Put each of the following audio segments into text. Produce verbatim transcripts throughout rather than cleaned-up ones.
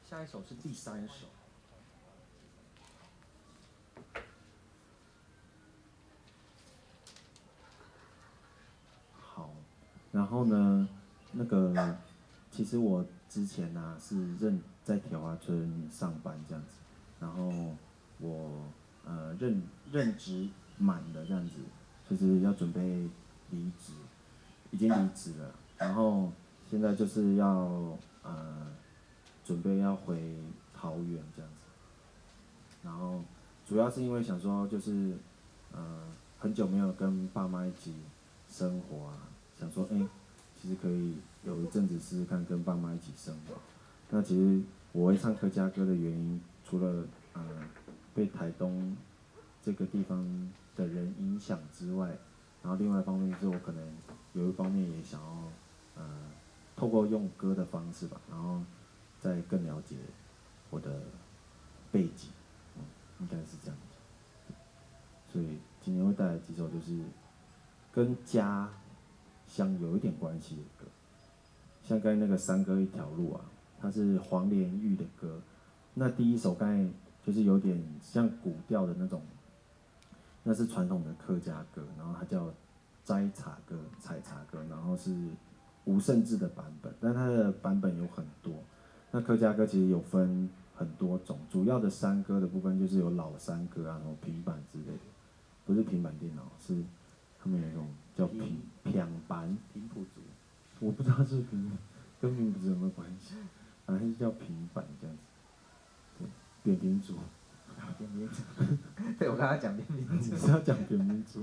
下一首是第三首。好，然后呢，那个其实我之前呢、啊、是任在铁花村上班这样子，然后我呃任任职满了这样子，就是要准备离职，已经离职了，然后现在就是要呃准备要回桃园这样子，然后主要是因为想说就是呃很久没有跟爸妈一起生活啊，想说哎、欸，其实可以有一阵子试试看跟爸妈一起生活。那其实我会唱客家歌的原因，除了呃被台东这个地方的人影响之外，然后另外一方面是我可能有一方面也想要呃透过用歌的方式吧，然后再更了解我的背景，嗯，应该是这样子。所以今天会带来几首就是跟家乡有一点关系的歌，像刚才那个山歌一条路啊，它是黄连玉的歌。那第一首刚才就是有点像古调的那种，那是传统的客家歌，然后它叫摘茶歌、采茶歌，然后是吴胜志的版本，但它的版本有很多。那客家歌其实有分很多种，主要的山歌的部分就是有老山歌啊，然后平板之类的，不是平板电脑，是他们有一种叫平平板平埔族， 我不知道是平跟平埔族有没有关系，反正是叫平板这样子。对，扁平足。 扁平足。对，我刚刚讲扁平足。 你是要讲扁平足？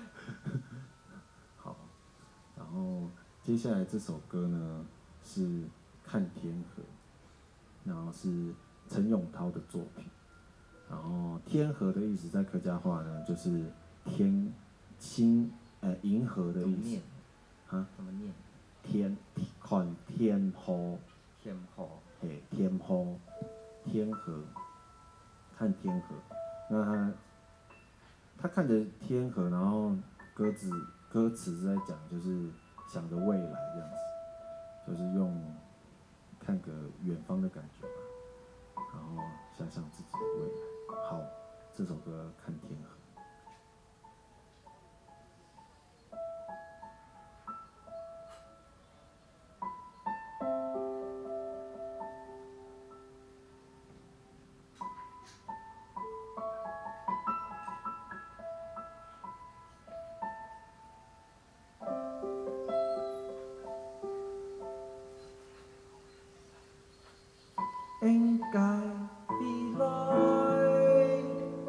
好，然后接下来这首歌呢是《看天河》，然后是陈永涛的作品。然后天河的意思在客家话呢，就是天星呃银河的意思。啊？ 怎么念？ 天看天河。 天河。 嘿，天河，天河，看天河。那他他看着天河，然后歌词歌词是在讲，就是想着未来这样子，就是用看个远方的感觉吧，然后想想自己的未来。好，这首歌《看天河》。 应该未来，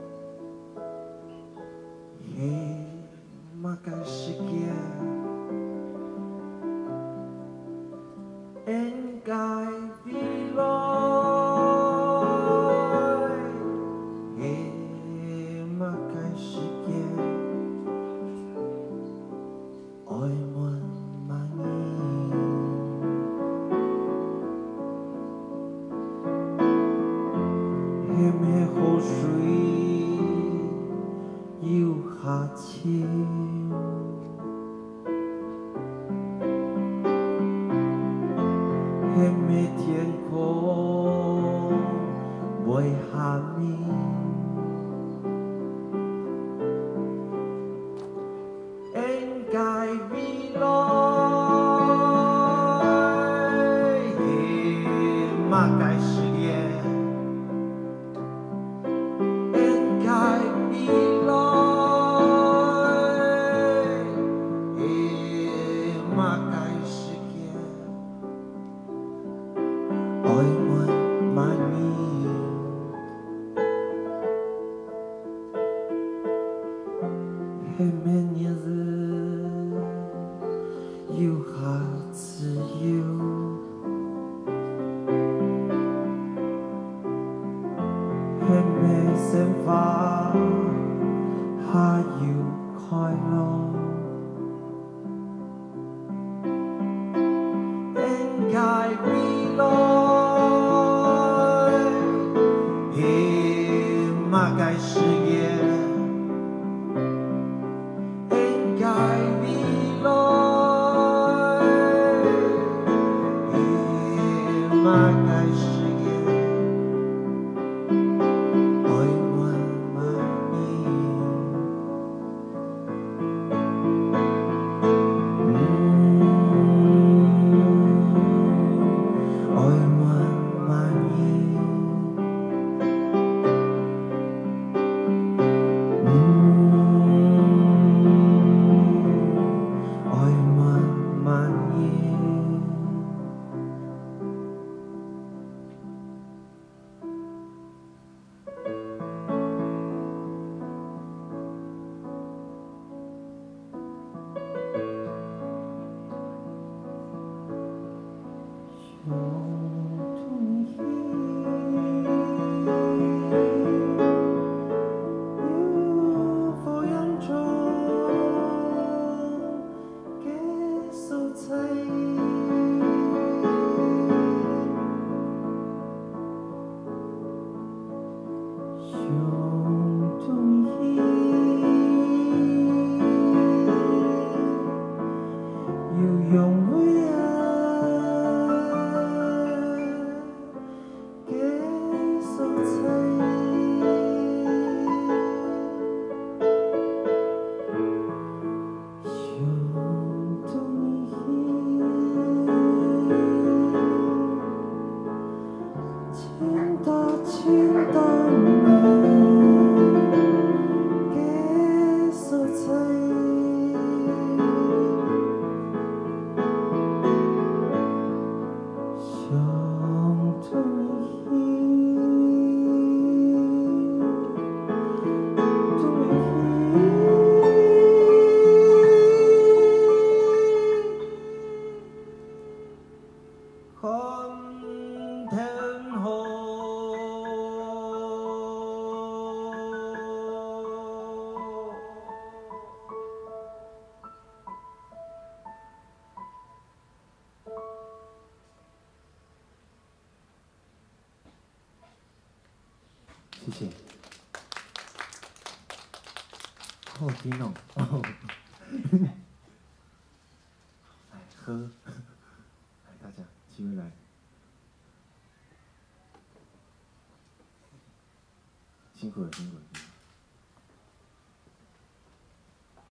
嘿，嘛该是件，应该未来，嘿，嘛该是件，爱问万年。黑咩河水又下清，黑咩天空未下面，应该未来，嘛该是件。黑咩日子又下自由，黑咩生花还有快乐，应该未来，嘿，嘛该是也。嘛该是也。 天后。 谢谢，好好听哦。哦来喝，来大家，机会来，辛苦了，辛苦了。辛苦了